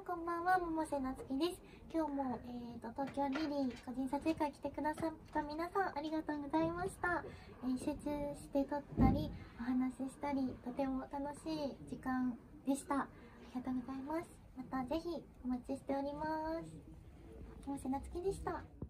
こんばんは、百瀬なつきです。今日も、東京リリー個人撮影会来てくださった皆さん、ありがとうございました。集中して撮ったり、お話ししたり、とても楽しい時間でした。ありがとうございます。またぜひお待ちしております。百瀬なつきでした。